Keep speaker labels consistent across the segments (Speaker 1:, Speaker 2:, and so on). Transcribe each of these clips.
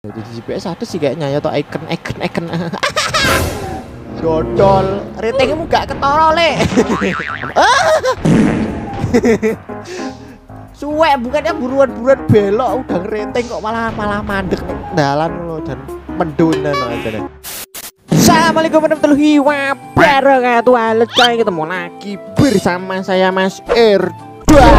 Speaker 1: Jadi GPS ada sih kayaknya ya, atau icon. Dodol, ratingmu gak ketara le. Suwe bukannya buruan belok udah ngerating kok malah mandek dalan lo dan mendunan aja deh. Assalamualaikum warahmatullahi wabarakatuh. Halo coy, ketemu lagi bersama saya Mas Erda.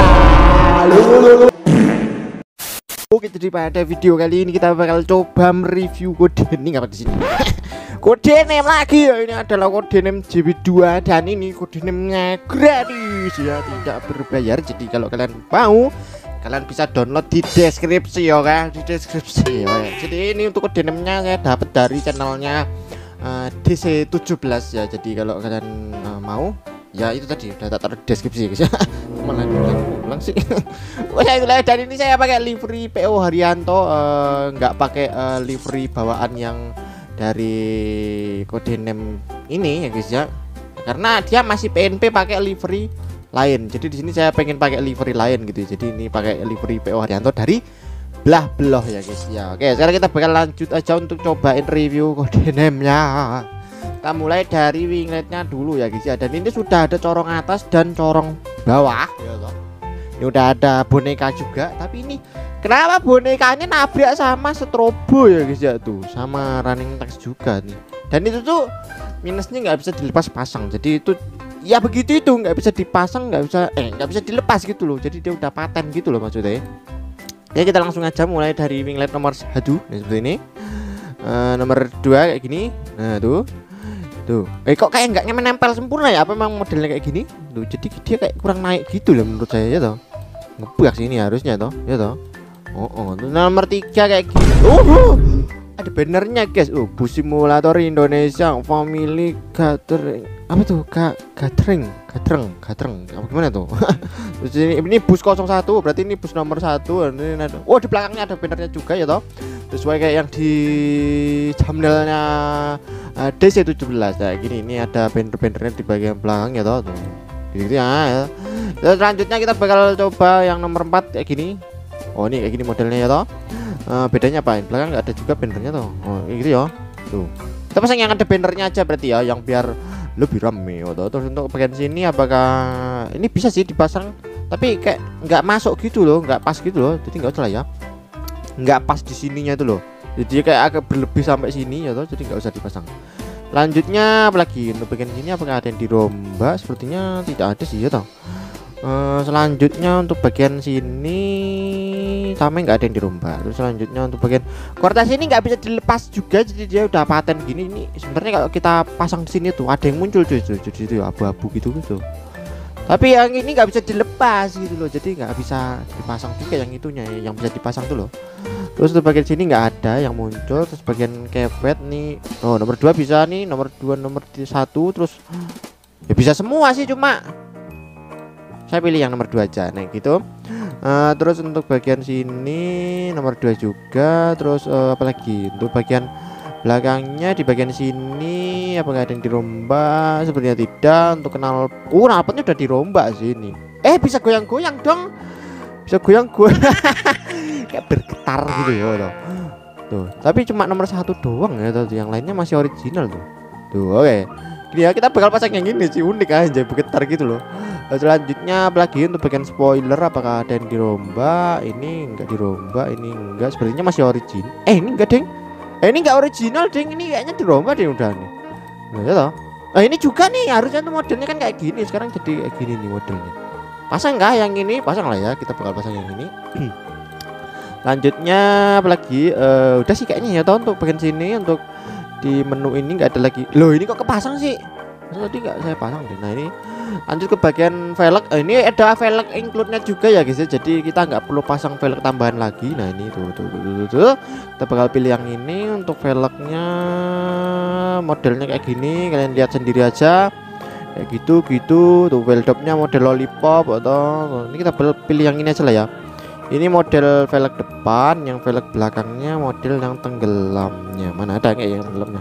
Speaker 1: Oke, jadi pada video kali ini kita bakal coba mereview kode name apa di sini. Kode name lagi ya, ini adalah kode name JB2 dan ini kode name-nya gratis ya, tidak berbayar. Jadi kalau kalian mau, kalian bisa download di deskripsi ya kan, di deskripsi ya. Jadi ini untuk kode name-nya saya dapat dari channelnya DC17 ya. Jadi kalau kalian mau, ya itu tadi udah tak taruh di deskripsi guys ya. Malah ulang sih. Wah, itulah, dan ini saya pakai livery PO Haryanto, nggak pakai livery bawaan yang dari kode name ini ya guys ya. Karena dia masih PNP pakai livery lain. Jadi di sini saya pengen pakai livery lain gitu. Jadi ini pakai livery PO Haryanto dari belah beloh ya guys ya. Oke, sekarang kita bakal lanjut aja untuk cobain review kode name-nya. Kita mulai dari wingletnya dulu ya guys ya. Dan ini sudah ada corong atas dan corong bawah ya toh. Ini udah ada boneka juga, tapi ini kenapa bonekanya nabrak sama strobo ya guys ya, tuh sama running text juga nih. Dan itu tuh minusnya nggak bisa dilepas pasang. Jadi itu ya begitu, itu nggak bisa dipasang, nggak bisa dilepas gitu loh. Jadi dia udah paten gitu loh maksudnya. Ya kita langsung aja mulai dari winglet nomor 1 nih seperti ini. Nomor 2 kayak gini. Nah tuh kok kayak nggak menempel sempurna ya, apa memang modelnya kayak gini tuh. Jadi dia kayak kurang naik gitu loh menurut saya ya toh. Ngebug sini harusnya toh ya toh. Nomor 3 kayak gini. Ada bannernya guys. Bus simulator Indonesia Family Gathering. Apa tuh? Gathering apa gimana tuh? Terus ini bus 01, berarti ini bus nomor 1. Ini ada, di belakangnya ada bannernya juga ya toh. Sesuai kayak yang di thumbnailnya DC17 ya gini. Ini ada banner-bannernya di bagian belakang ya toh. Gitu ya. Terus selanjutnya kita bakal coba yang nomor 4 kayak gini. Ini kayak gini modelnya ya toh. Bedanya apa? Belakang nggak ada juga bannernya toh. Gitu ya. Tuh. Kita pasang yang ada bannernya aja berarti ya, yang biar lebih rame ya toh. Terus untuk bagian sini apakah ini bisa sih dipasang, tapi kayak nggak masuk gitu loh, nggak pas gitu loh. Jadi nggak usah lah ya. Nggak pas di sininya itu loh. Jadi kayak agak berlebih sampai sini ya toh. Jadi nggak usah dipasang. Lanjutnya apalagi untuk bagian sini apakah ada yang dirombak? Sepertinya tidak ada sih ya toh. Selanjutnya untuk bagian sini sama nggak ada yang dirombak. Terus selanjutnya untuk bagian kortas ini nggak bisa dilepas juga, jadi dia udah paten gini. Ini sebenarnya kalau kita pasang di sini tuh ada yang muncul cuy, jadi abu-abu gitu. Tapi yang ini nggak bisa dilepas gitu loh, jadi nggak bisa dipasang juga yang itunya, yang bisa dipasang tuh loh. Terus untuk bagian sini nggak ada yang muncul. Terus bagian kepet nih, nomor 2 bisa nih, nomor 2 nomor 1 terus ya bisa semua sih, cuma saya pilih yang nomor 2 aja nih gitu. Terus untuk bagian sini nomor 2 juga. Terus apalagi untuk bagian belakangnya, di bagian sini apakah ada yang dirombak? Sepertinya tidak. Untuk knalpotnya udah dirombak sih ini. Bisa goyang-goyang dong. Bisa goyang-goyang. Kayak bergetar gitu ya tuh. Tapi cuma nomor 1 doang ya tuh. Yang lainnya masih original tuh. Oke. Gini ya, kita bakal pasang yang ini sih, unik aja, bergetar gitu loh. Selanjutnya apalagi untuk bagian spoiler apakah ada yang dirombak? Ini enggak dirombak, ini enggak, sepertinya masih original. Ini enggak deng. Ini enggak original deng, ini kayaknya dirombak deh udah nih. Nah ya toh. Ini juga nih harusnya tuh modelnya kan kayak gini, sekarang jadi kayak gini nih modelnya. Pasang enggak yang ini? Pasang lah ya, kita bakal pasang yang ini. Lanjutnya apalagi udah sih kayaknya ya toh. Untuk bagian sini untuk di menu ini nggak ada lagi. Loh, ini kok kepasang sih? Tadi nggak saya pasang deh. Nah ini lanjut ke bagian velg. Ini ada velg include-nya juga ya guys ya. Jadi kita nggak perlu pasang velg tambahan lagi. Nah ini tuh. Kita bakal pilih yang ini. Untuk velgnya modelnya kayak gini, kalian lihat sendiri aja. Kayak gitu. Tuh velgnya model lollipop atau ini kita pilih yang ini aja lah ya. Ini model velg depan, yang velg belakangnya model yang tenggelamnya. Mana ada kayak yang tenggelamnya?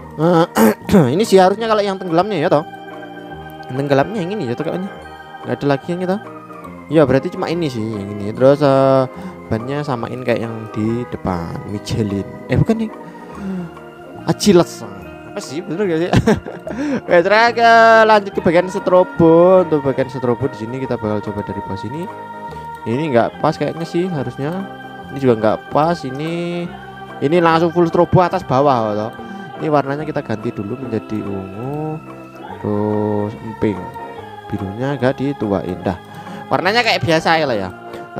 Speaker 1: Ini sih harusnya kalau yang tenggelamnya ya toh. Tenggelamnya yang ini ya toh kayaknya. Nggak ada lagi yang itu. Ya berarti cuma ini sih yang ini. Terus bannya samain kayak yang di depan Michelin. Bukan nih, Achilles apa sih, bener gak sih? Oke, terakhir lanjut ke bagian strobo. Untuk bagian strobo di sini kita bakal coba dari bawah sini. Ini nggak pas kayaknya sih, harusnya. Ini juga nggak pas. Ini langsung full strobo atas bawah toh. Ini warnanya kita ganti dulu menjadi ungu, terus emping, birunya agak dituain dah. Warnanya kayak biasa ya lah ya.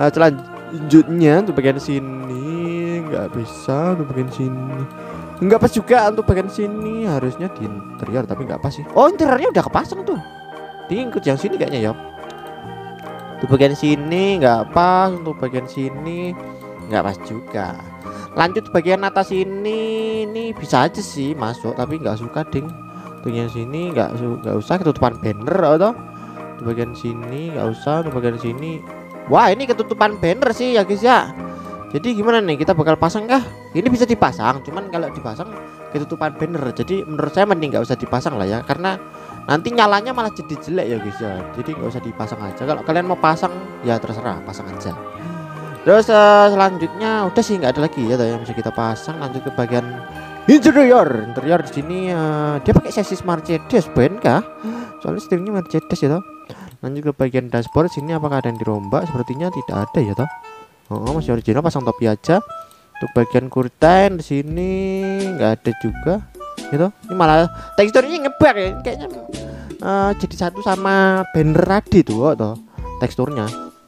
Speaker 1: Selanjutnya untuk bagian sini nggak bisa, untuk bagian sini nggak pas juga, untuk bagian sini harusnya di interior tapi nggak pas sih. Oh, interiornya udah kepasang tuh, diikut yang sini kayaknya ya. Untuk bagian sini nggak pas, untuk bagian sini nggak pas juga. Lanjut bagian atas ini bisa aja sih masuk, tapi nggak suka ding. Untuk yang sini nggak usah ketutupan banner atau untuk bagian sini nggak usah, untuk bagian sini. Wah, ini ketutupan banner sih ya guys ya. Jadi gimana nih, kita bakal pasang kah? Ini bisa dipasang, cuman kalau dipasang ketutupan banner. Jadi menurut saya mending nggak usah dipasang lah ya, karena nanti nyalanya malah jadi jelek ya guys ya. Jadi nggak usah dipasang aja. Kalau kalian mau pasang ya terserah, pasang aja. Terus selanjutnya udah sih nggak ada lagi ya yang bisa kita pasang. Lanjut ke bagian interior. Interior di sini dia pakai chassis Mercedes Benz kah? Soalnya setirnya Mercedes ya toh. Lanjut ke bagian dashboard sini, apakah ada yang dirombak? Sepertinya tidak ada ya toh. Oh, masih original, pasang topi aja. Untuk bagian kurtain di sini nggak ada juga gitu. Ini malah teksturnya ngebak ya, kayaknya jadi satu sama banner tadi tuh toh teksturnya.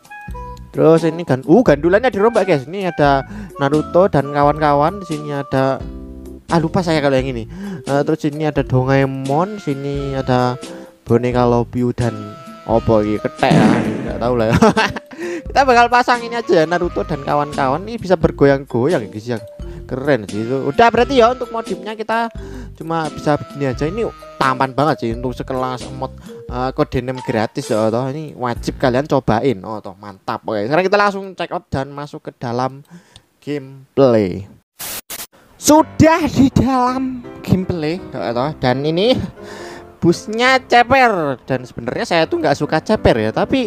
Speaker 1: Terus ini kan gandulannya dirombak guys. Ini ada Naruto dan kawan-kawan. Di sini ada lupa saya kalau yang ini. Terus ini ada Doraemon, sini ada boneka Lobby dan opo iki ketek ya, enggak tahu lah ya. Kita bakal pasang ini aja ya, Naruto dan kawan-kawan. Ini bisa bergoyang-goyang guys ya. Keren sih itu. Udah berarti ya untuk modifnya kita cuma bisa begini aja. Ini tampan banget sih untuk sekelas mod Codename gratis ya toh. Ini wajib kalian cobain. Oh toh, mantap. Oke, sekarang kita langsung check out dan masuk ke dalam gameplay. Sudah di dalam gameplay ya toh, dan ini busnya ceper, dan sebenarnya saya tuh nggak suka ceper ya, tapi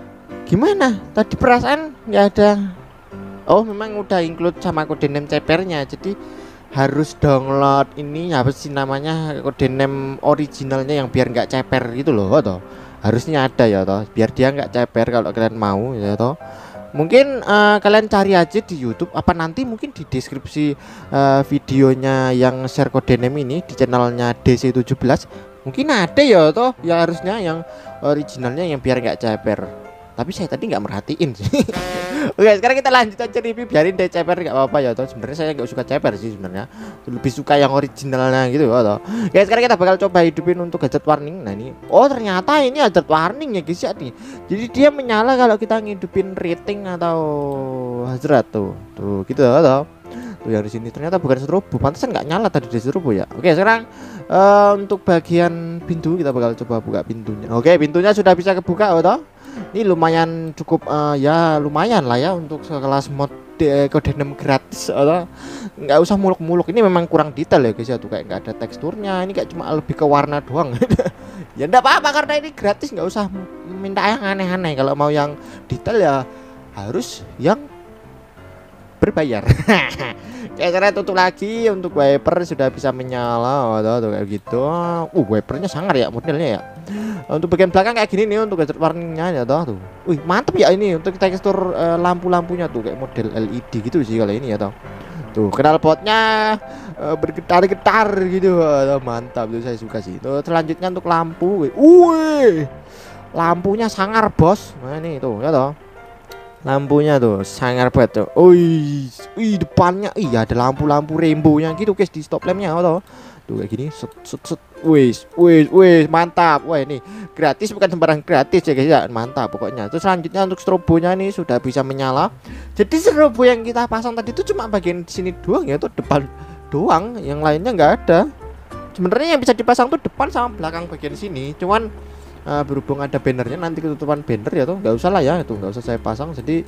Speaker 1: gimana tadi perasaan nggak ada. Oh, memang udah include sama Codename cepernya, jadi harus download ini apa sih namanya, Codename originalnya yang biar nggak ceper gitu loh toh. Harusnya ada ya toh, biar dia nggak ceper kalau kalian mau ya toh. Mungkin kalian cari aja di YouTube, apa nanti mungkin di deskripsi videonya yang share Codename ini di channelnya DC17 mungkin ada ya toh, ya harusnya yang originalnya yang biar nggak ceper. Tapi saya tadi nggak merhatiin sih. Oke, sekarang kita lanjut aja review, biarin deh ceper nggak apa-apa ya toh. Sebenarnya saya nggak suka ceper sih sebenarnya, lebih suka yang originalnya gitu ya toh. Oke, sekarang kita bakal coba hidupin untuk gadget warning. Nah ini, oh ternyata ini gadget warning ya guys ya nih. Jadi dia menyala kalau kita ngidupin rating atau hazard tuh gitu ya toh. Tuh yang di sini ternyata bukan strobo, pantesan nggak nyala tadi di strobo ya. Oke, sekarang untuk bagian pintu kita bakal coba buka pintunya. Oke, pintunya sudah bisa kebuka toh. Ini lumayan cukup ya lumayan lah ya untuk sekelas mod Codename gratis atau nggak usah muluk-muluk. Ini memang kurang detail ya guys ya, tuh kayak nggak ada teksturnya, ini kayak cuma lebih ke warna doang. Ya enggak apa-apa karena ini gratis, nggak usah minta yang aneh-aneh. Kalau mau yang detail ya harus yang berbayar. Kayak cara tutup lagi. Untuk wiper sudah bisa menyala tuh kayak gitu. Wipernya sangar ya modelnya ya. Untuk bagian belakang kayak gini nih untuk gadget warningnya ya toh tuh. Wih, mantap ya ini untuk tekstur lampu-lampunya tuh kayak model LED gitu sih kalau ini ya toh. Tuh knalpotnya bergetar-getar gitu. Mantap tuh, saya suka sih. Tuh selanjutnya untuk lampu. Wih. Lampunya sangar, Bos. Nah ini tuh ya toh. Lampunya tuh sangar banget tuh. Wih, depannya iya ada lampu-lampu rainbow-nya gitu guys di stop lampnya toh. Tuh kayak gini, set. Wih, mantap. Wah, ini gratis, bukan sembarang gratis ya guys ya. Mantap pokoknya. Terus selanjutnya untuk strobonya nih sudah bisa menyala. Jadi strobo yang kita pasang tadi itu cuma bagian sini doang ya, tuh depan doang, yang lainnya nggak ada. Sebenarnya yang bisa dipasang tuh depan sama belakang bagian sini. Cuman berhubung ada bannernya, nanti ketutupan banner ya tuh nggak usah lah ya, itu nggak usah saya pasang. Jadi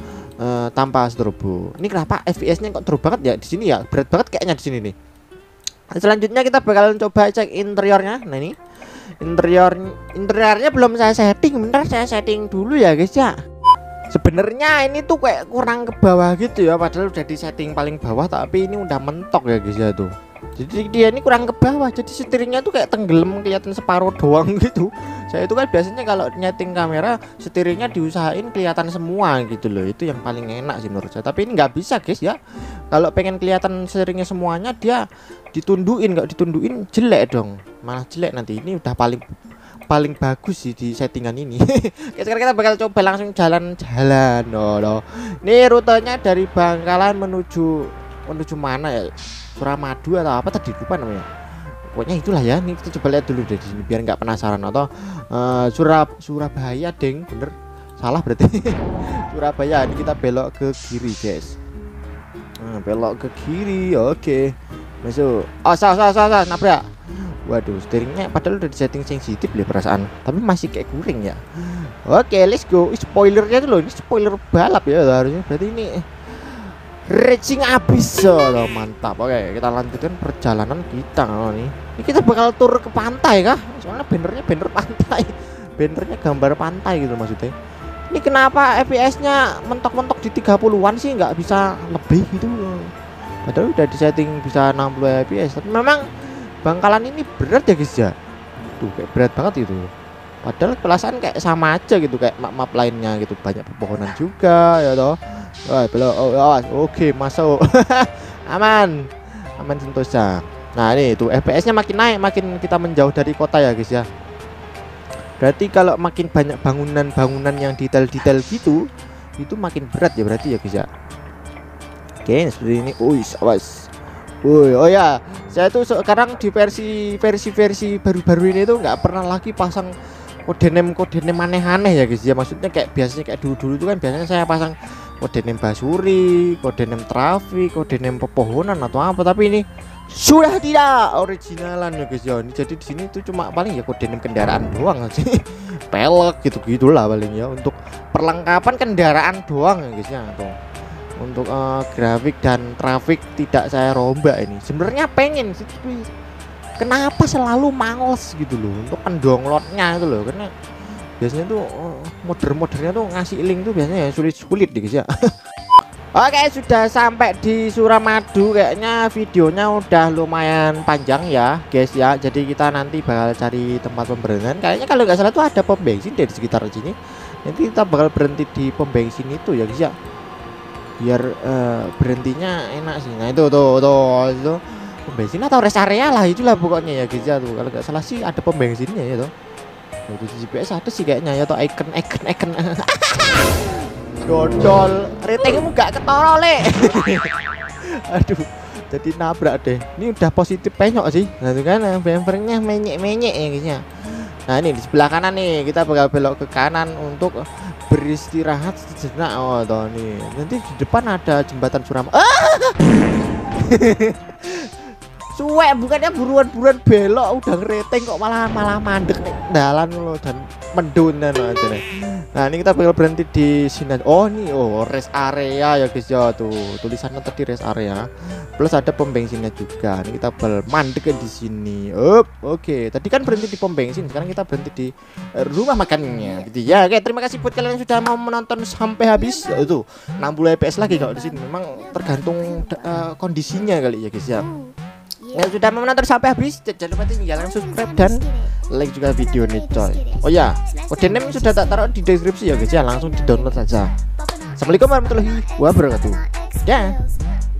Speaker 1: tanpa strobo. Ini kenapa FPS-nya kok drop banget ya di sini ya? Berat banget kayaknya di sini nih. Selanjutnya kita bakalan coba cek interiornya. Nah ini interiornya belum saya setting, bentar saya setting dulu ya guys ya. Sebenarnya ini tuh kayak kurang ke bawah gitu ya, padahal udah di setting paling bawah tapi ini udah mentok ya guys ya tuh. Jadi dia ini kurang ke bawah, jadi setirnya tuh kayak tenggelam, kelihatan separuh doang gitu. Saya itu kan biasanya kalau nyeting kamera setirnya diusahain kelihatan semua gitu loh, itu yang paling enak sih menurut saya. Tapi ini nggak bisa guys ya, kalau pengen kelihatan setirnya semuanya dia ditundukin, nggak ditundukin jelek dong, malah jelek nanti. Ini udah paling bagus sih di settingan ini. Oke, sekarang kita bakal coba langsung jalan-jalan loh. Ini rutenya dari Bangkalan menuju mana ya? Suramadu atau apa tadi lupa namanya. Pokoknya itulah ya. Ini kita coba lihat dulu dari sini biar nggak penasaran. Atau Surabaya deng, bener? Salah berarti. Surabaya. Ini kita belok ke kiri guys. Belok ke kiri. Oke. Masuk. Oh salah nabrak. Waduh, steeringnya padahal udah di setting sensitif deh perasaan, tapi masih kayak kuring ya. Oke, let's go. Spoilernya tuh loh, ini spoiler balap ya harusnya. Berarti ini racing abis loh, mantap. Oke, kita lanjutkan perjalanan kita nih. Ini kita bakal tur ke pantai kah? Soalnya bannernya banner pantai, bannernya gambar pantai gitu maksudnya. Ini kenapa FPS-nya mentok-mentok di 30-an sih, nggak bisa lebih gitu? Padahal udah di setting bisa 60 FPS, tapi memang Bangkalan ini berat ya guys ya. Tuh kayak berat banget itu. Padahal perasaan kayak sama aja gitu, kayak map lainnya gitu, banyak pepohonan juga ya toh. Wah, belok. Oke, masuk. Aman sentosa. Nah, ini tuh FPS-nya makin naik, makin kita menjauh dari kota ya guys ya. Berarti kalau makin banyak bangunan yang detail-detail gitu, itu makin berat ya berarti ya guys ya. Oke, seperti ini. Awas. Oh ya, saya tuh sekarang di versi baru-baru ini tuh nggak pernah lagi pasang kode name aneh-aneh ya guys ya. Maksudnya kayak biasanya kayak dulu itu kan biasanya saya pasang kode name basuri, kode name trafik, kode name pepohonan atau apa. Tapi ini sudah tidak originalan ya guys ya. Ini jadi di sini tuh cuma paling ya kode name kendaraan doang sih. Pelek gitu-gitulah paling ya, untuk perlengkapan kendaraan doang ya guys ya tuh. Untuk grafik dan trafik tidak saya rombak ini. Sebenarnya pengen sih, tapi kenapa selalu males gitu loh untuk pendownloadnya itu loh, karena biasanya tuh modder-moddernya tuh ngasih link tuh biasanya sulit deh guys ya. Oke, sudah sampai di Suramadu. Kayaknya videonya udah lumayan panjang ya guys ya. Jadi kita nanti bakal cari tempat pemberhentian. Kayaknya kalau nggak salah tuh ada pom bensin di sekitar sini. Nanti kita bakal berhenti di pom bensin itu ya guys ya, biar berhentinya enak sih. Nah itu pom bensin atau rest area lah, itulah pokoknya ya guys ya tuh. Kalau nggak salah sih ada pom bensinnya ya tuh. Di GPS ada sih kayaknya ya tuh, icon. Dodol ratingmu gak ketoro le. Aduh, jadi nabrak deh. Ini udah positif penyok sih. Nah itu kan bempernya menyek ya guys ya. Nah ini di sebelah kanan nih, kita bakal belok ke kanan untuk beristirahat sejenak. Oh toh nih, nanti di depan ada jembatan Suramadu. Suwe, bukannya buruan belok udah ngerating kok malah mandek nih dalan lo dan mendunan aja nih. Nah ini kita bakal berhenti di sini. Oh nih, rest area ya guys ya tuh, tulisannya tadi rest area. Plus ada pom bensinnya juga. Ini kita bakal mandek di sini. Oke. Tadi kan berhenti di pom bensin, sekarang kita berhenti di rumah makannya gitu ya. Oke, terima kasih buat kalian yang sudah mau menonton sampai habis. Itu 60 fps lagi kalau di sini. Memang tergantung kondisinya kali ya guys ya. Yang sudah menonton sampai habis, jangan lupa tinggalkan subscribe dan like juga video ini coy. Oh ya, kode name sudah tak taruh di deskripsi ya guys ya, langsung di download saja. Assalamualaikum warahmatullahi wabarakatuh. Ya.